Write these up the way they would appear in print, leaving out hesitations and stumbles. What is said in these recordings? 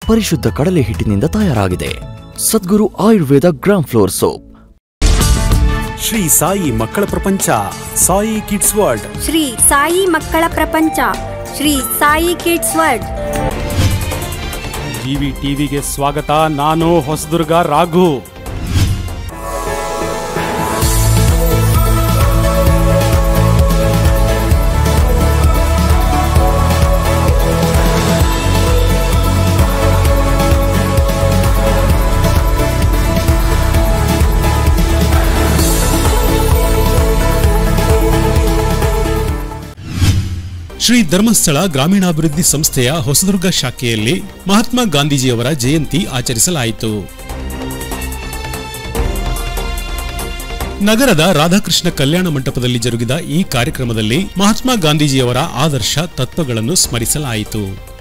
ಪರಿಶುದ್ಧ ಕಡಲೆ ಹಿಟ್ಟಿನಿಂದ ತಯಾರಾಗಿದೆ. Sadguru Ayurveda gram flour soap. Shri Sai ಮಕ್ಕಳ ಪ್ರಪಂಚ, ಸಾಯಿ ಕಿಡ್ಸ್ ವರ್ಲ್ಡ್. ಶ್ರೀ ಸಾಯಿ ಮಕ್ಕಳ ಪ್ರಪಂಚ, Shri Sai kids world. GV ಟಿವಿಗೆ ಸ್ವಾಗತ. ನಾನು ಹೊಸದುರ್ಗ ರಾಘು. ಶ್ರೀ ಧರ್ಮಸ್ಥಳ ಗ್ರಾಮೀಣಾಭಿವೃದ್ಧಿ ಸಂಸ್ಥೆಯ ಹೊಸದುರ್ಗ ಶಾಖೆಯಲ್ಲಿ ಮಹಾತ್ಮ ಗಾಂಧೀಜಿಯವರ ಜಯಂತಿ ಆಚರಿಸಲಾಯಿತು. ನಗರದ ರಾಧಾಕೃಷ್ಣ ಕಲ್ಯಾಣ ಮಂಟಪದಲ್ಲಿ ಜರುಗಿದ ಈ ಕಾರ್ಯಕ್ರಮದಲ್ಲಿ ಮಹಾತ್ಮ ಗಾಂಧೀಜಿಯವರ ಆದರ್ಶ ತತ್ವಗಳನ್ನು ಸ್ಮರಿಸಲಾಯಿತು.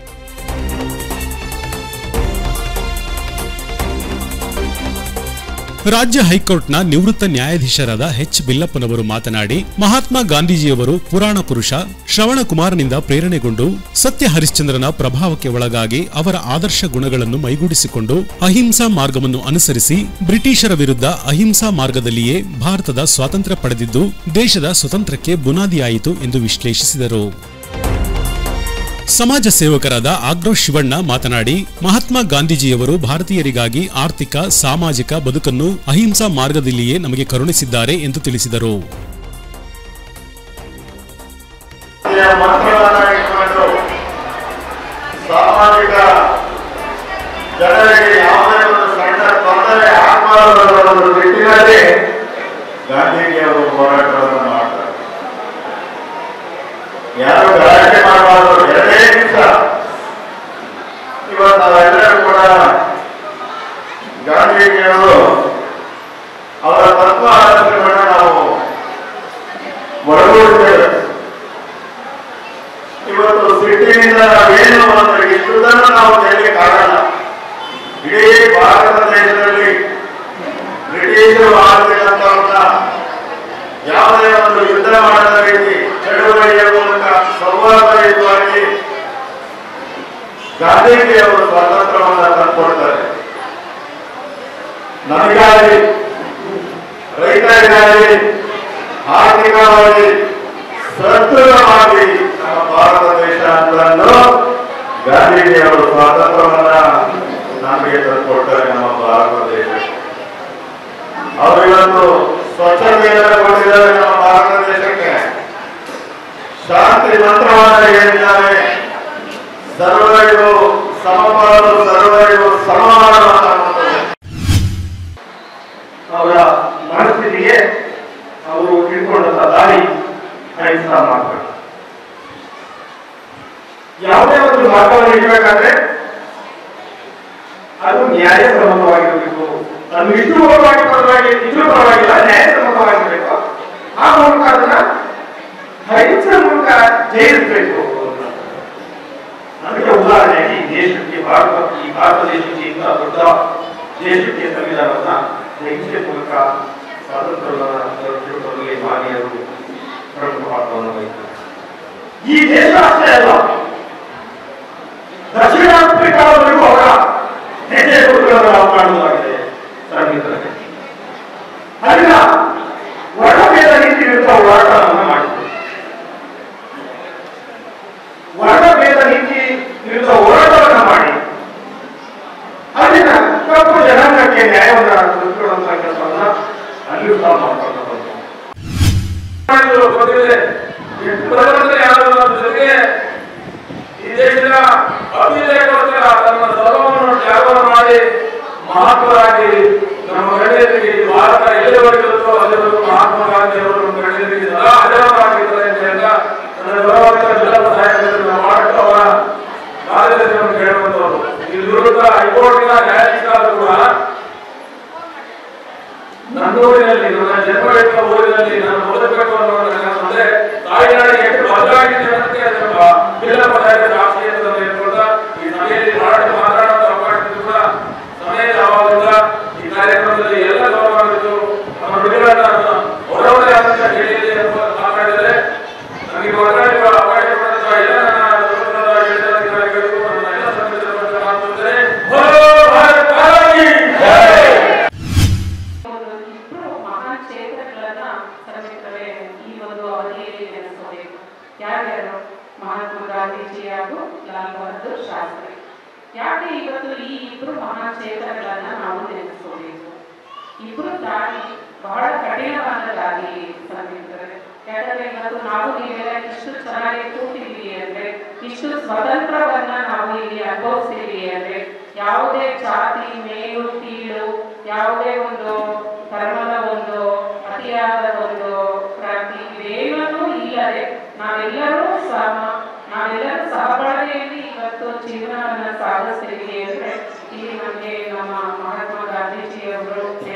ರಾಜ್ಯ ಹೈಕೋರ್ಟ್ನ ನಿವೃತ್ತ ನ್ಯಾಯಾಧೀಶರಾದ ಎಚ್ ಬಿಲ್ಲಪ್ಪನವರು ಮಾತನಾಡಿ, ಮಹಾತ್ಮ ಗಾಂಧೀಜಿಯವರು ಪುರಾಣ ಪುರುಷ ಶ್ರವಣಕುಮಾರನಿಂದ ಪ್ರೇರಣೆಗೊಂಡು ಸತ್ಯ ಹರಿಶ್ಚಂದ್ರನ ಪ್ರಭಾವಕ್ಕೆ ಒಳಗಾಗಿ ಅವರ ಆದರ್ಶ ಗುಣಗಳನ್ನು ಮೈಗೂಡಿಸಿಕೊಂಡು ಅಹಿಂಸಾ ಮಾರ್ಗವನ್ನು ಅನುಸರಿಸಿ ಬ್ರಿಟಿಷರ ವಿರುದ್ಧ ಅಹಿಂಸಾ ಮಾರ್ಗದಲ್ಲಿಯೇ ಭಾರತದ ಸ್ವಾತಂತ್ರ್ಯ ಪಡೆದಿದ್ದು ದೇಶದ ಸ್ವತಂತ್ರಕ್ಕೆ ಬುನಾದಿಯಾಯಿತು ಎಂದು ವಿಶ್ಲೇಷಿಸಿದರು. ಸಮಾಜ ಸೇವಕರಾದ ಆಗ್ರೋಶ್ ಶಿವಣ್ಣ ಮಾತನಾಡಿ, ಮಹಾತ್ಮ ಗಾಂಧೀಜಿಯವರು ಭಾರತೀಯರಿಗಾಗಿ ಆರ್ಥಿಕ ಸಾಮಾಜಿಕ ಬದುಕನ್ನು ಅಹಿಂಸಾ ಮಾರ್ಗದಲ್ಲಿಯೇ ನಮಗೆ ಕರುಣಿಸಿದ್ದಾರೆ ಎಂದು ತಿಳಿಸಿದರು. ಯಾರು ಗಲಾಟೆ ಮಾಡಬಾರದು. ಎರಡೇ ದಿವಸ ಇವತ್ತು ನಾವೆಲ್ಲರೂ ಕೂಡ ಗಾಂಧೀಜಿಯವರು ಅವರ ತತ್ವ ಆದರ್ಶಗಳನ್ನ ನಾವು ಒಳಗೂಡಿದ್ದೇವೆ. ಇವತ್ತು ಸಿಟ್ಟಿನಿಂದ ನಾವೇನು ಅಂದ್ರೆ ಇಷ್ಟುದನ್ನು ನಾವು ತೆಗೆಯಲಿಕ್ಕಾಗಲ್ಲ. ಇಡೀ ಭಾರತ ದೇಶದಲ್ಲಿ ಬ್ರಿಟಿಷರು ಆಳ್ತಿದ್ದಂಥವ್ರನ್ನ ಯಾವುದೇ ಒಂದು ಯುದ್ಧ ಮಾಡದ ರೀತಿ ಚಳುವಳಿಯ ಮೂಲಕ ಸೌಹಾರ್ದಯುತವಾಗಿ ಗಾಂಧೀಜಿಯವರು ಸ್ವಾತಂತ್ರ್ಯವನ್ನು ತಂದುಕೊಡ್ತಾರೆ. ನಮಗಾಗಿ, ರೈತರಿಗಾಗಿ, ಆರ್ಥಿಕವಾಗಿ, ಸದೃಢವಾಗಿ ನಮ್ಮ ಭಾರತ ದೇಶ ಅಂತಂದು ಗಾಂಧೀಜಿಯವರು ಸ್ವಾತಂತ್ರ್ಯವನ್ನ ನಮಗೆ ತಂದುಕೊಡ್ತಾರೆ. ನಮ್ಮ ಭಾರತ ದೇಶ ಅವರು ಇವತ್ತು ಸ್ವಚ್ಛತೆಯನ್ನು ಕೊಟ್ಟಿದ್ದಾರೆ. ನಮ್ಮ ಭಾರತ ದೇಶಕ್ಕೆ ಶಾಂತಿ ಮಂತ್ರವನ್ನು ಹೇಳಿದ್ದಾರೆ. ಸರ್ವರಿಗೂ ಸಮಪಾಲು, ಸರ್ವರಿಗೂ ಸಮಾನ. ಅವರ ಮನಸ್ಥಿತಿಗೆ ಅವರು ಇಟ್ಕೊಂಡಂತ ದಾರಿ ಅಹಿಂಸಾ ಮಾರ್ಗ. ಯಾವುದೇ ಒಂದು ಮಾರ್ಗವನ್ನು ಇಡಬೇಕಾದ್ರೆ ಅದು ನ್ಯಾಯಸಮ್ಮತವಾಗಿರಬೇಕು. ಅದು ಇಷ್ಟು ಪರವಾಗಿ ಇದ್ರೂ ಪರವಾಗಿಲ್ಲ, ನ್ಯಾಯಸಮ್ಮತವಾಗಿರಬೇಕು. ಆ ಮೂಲಕ ಅದನ್ನ ಅಹಿಂಸೆ ಮೂಲಕ ಜಯಿಸಬೇಕು. ಅದಕ್ಕೆ ಉದಾಹರಣೆಯಾಗಿ ಈ ದೇಶಕ್ಕೆ ಈ ಭಾರತ ದೇಶಕ್ಕೆ ಇಂಥ ದೊಡ್ಡ ದೇಶಕ್ಕೆ ಸಂವಿಧಾನವನ್ನ ಅಹಿಂಸೆ ಮೂಲಕ ಸ್ವಾತಂತ್ರ್ಯವನ್ನು ಮಾನ್ಯರು ಪ್ರಮುಖ ಪಾತ್ರವನ್ನು ವಹಿಸಿದ್ದಾರೆ. ಈ ದೇಶ ಅಷ್ಟೇ ಅಲ್ಲ, ದಕ್ಷಿಣ ಆಫ್ರಿಕಾವರೆಗೂ ಅವರ ಹೆಜ್ಜೆ ಗುರುಗಳನ್ನು ನಾವು ಕಾಣುವುದಾಗಿದೆ. ಸಂವಿಧಾನಕ್ಕೆ ಅಲ್ಲಿನ ವರ್ಣಭೇದ ನೀತಿ ವಿರುದ್ಧ ಹೋರಾಟವನ್ನು ಮಾಡಿದರು. ವರ್ಣಭೇದ ನೀತಿ ವಿರುದ್ಧ ಹೋರಾಟವನ್ನು ಮಾಡಿ ಅಲ್ಲಿನ ಕಪ್ಪು ಜನಾಂಗಕ್ಕೆ ನ್ಯಾಯವನ್ನು ತಂದುಕೊಳ್ಳುವಂತಹ ಕೆಲಸವನ್ನ ಅಲ್ಲಿಯೂ ಸಹ ಮಾಡಿಕೊಂಡು ಜೊತೆಗೆ ಈ ದೇಶದ ಅಭ್ಯುದಯಕ್ಕೋಸ್ಕರ ತನ್ನ ಸರ್ವವನ್ನು ತ್ಯಾಗವನ್ನು ಮಾಡಿ ಮಹಾತ್ಮರಾಗಿ ನಮ್ಮ ಗಣ್ಯರಿಗೆ ಭಾರತ ಎಲ್ಲಿವರೆಗೂ ಅಲ್ಲಿವರೆಗೂ ಮಹಾತ್ಮ ಗಾಂಧಿ ಅವರು ನಮ್ಮ ಗಣ್ಯರಿಗೆ ಸದಾ ಅಜರಾಗಿದ್ದಾರೆ ಅಂತ ಹೇಳಿದ ನನ್ನ ಗೌರವಿತ ಜಿಲ್ಲಾ ಸಹಾಯಕರು ಮಾಡಕ್ಕೆ ಅವರ ಮಾರ್ಗದರ್ಶನವನ್ನು ಕೇಳುವಂತವರು. ಈ ವಿರುದ್ಧ ಹೈಕೋರ್ಟಿನ ನ್ಯಾಯಾಧೀಶರಾದರೂ ಕೂಡ ನನ್ನೂರಿನಲ್ಲಿ, ನನ್ನ ಜನ್ಮವಿದ್ದ ಊರಿನಲ್ಲಿ ನಾನು ಓದಬೇಕು ಅನ್ನೋದ್ರೆ ತಾಯಿನಾಡಿಗೆ ಎಷ್ಟು ಬದಲಾಗಿದೆ ಅನ್ನೋದಕ್ಕೆ ಜಿಲ್ಲಾ ಪಂಚಾಯತ್ ರಾಷ್ಟ್ರೀಯತೆಯನ್ನು ಇಟ್ಕೊಂಡ ಈ ಸಭೆಯಲ್ಲಿ ಮಾತಾಡುವಂತ ಅವಕಾಶ ಕೂಡ ಸಮಯದ ಅಭಾವದಿಂದ ಈ ಕಾರ್ಯಕ್ರಮದಲ್ಲಿ ಎಲ್ಲ ಗೌರವವಿತ್ತು. ನಮ್ಮ ನುಡಿಗಳನ್ನ ಹೊರವರೇ ಆದಂತ ಹೇಳಿಯಲ್ಲಿ ಮಾತಾಡಿದರೆ ನಮಗೆ ಮಾತಾಡುವ ಅವಕಾಶ ಪಡೆದ ಎಲ್ಲ ನನ್ನ ಇವತ್ತು ನಾವು ನೀವೆಲ್ಲ ಇಷ್ಟು ಚೆನ್ನಾಗಿ ಕೂತಿದ್ದೀವಿ ಅಂದ್ರೆ, ಇಷ್ಟು ಸ್ವತಂತ್ರವನ್ನ ನಾವು ಇಲ್ಲಿ ಅನುಭವಿಸ್ತೀವಿ ಅಂದ್ರೆ, ಯಾವುದೇ ಜಾತಿ ಮೇಲು ಕೀಳು, ಯಾವುದೇ ಒಂದು ಧರ್ಮದ ಒಂದು ಅತಿಯಾದ ಒಂದು ಕ್ರಾಂತಿ ಇವೇನೂ ಇಲ್ಲದೆ ನಾವೆಲ್ಲರೂ ಸಹಬಾಳ್ವೆಯಲ್ಲಿ ಇವತ್ತು ಜೀವನವನ್ನು ಸಾಗಿಸ್ತೀವಿ ಅಂದ್ರೆ ಇಲ್ಲಿ ನಮಗೆ ನಮ್ಮ ಮಹಾತ್ಮ ಗಾಂಧೀಜಿಯವರು